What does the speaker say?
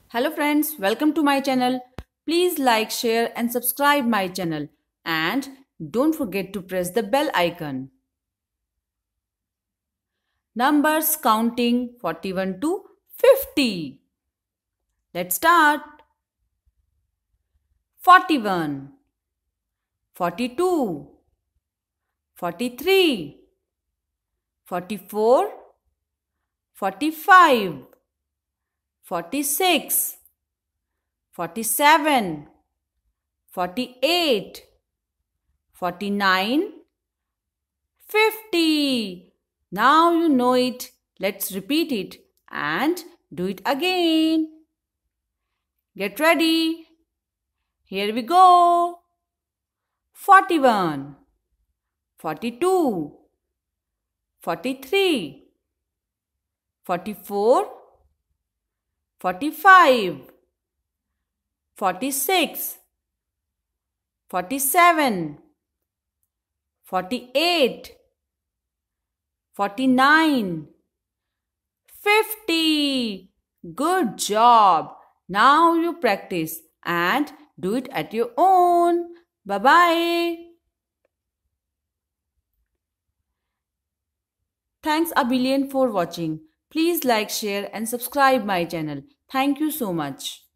Hello friends, welcome to my channel. Please like, share and subscribe my channel and don't forget to press the bell icon. Numbers counting 41 to 50. Let's start. 41, 42, 43, 44, 45, 46, 47, 48, 49, 50. Now you know it. Let's repeat it and do it again. Get ready. Here we go. 41, 42, 43, 44, 45, 46, 47, 48, 49, 50. Good job. Now you practice and do it at your own. Bye-bye. Thanks a billion for watching. Please like, share and subscribe my channel. Thank you so much.